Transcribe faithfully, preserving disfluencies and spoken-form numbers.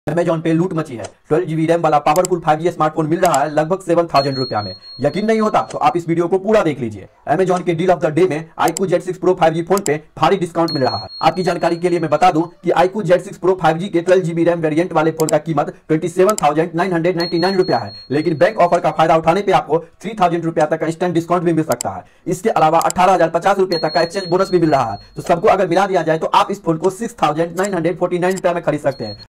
Amazon पे लूट मची है। ट्वेल्व जीबी रैम वाला पावरफुल फाइव जी स्मार्टफोन मिल रहा है लगभग सेवन थाउजेंड रुपया में। यकीन नहीं होता तो आप इस वीडियो को पूरा देख लीजिए। अमेजॉन के डील ऑफ द डे में iQOO Z six pro five G phone पे भारी डिस्काउंट मिल रहा है। आपकी जानकारी के लिए मैं बता दूं कि iQOO Z six pro five G के ट्वेल्व जीबी रैम वेरिएंट वाले फोन का कीमत twenty seven thousand nine hundred ninety nine रुपया है, लेकिन बैंक ऑफर का फायदा उठाने पे आपको थ्री थाउजेंड रुपया तक का इंस्टेंट डिस्काउंट भी मिल सकता है। इसके अलावा अठारह हजार पचास रुपये तक का एक्सचेंज बोनस भी मिल रहा है। तो सबको अगर मिला दिया जाए तो आप इस फोन को six thousand nine hundred forty nine रुपया में खरीद सकते हैं।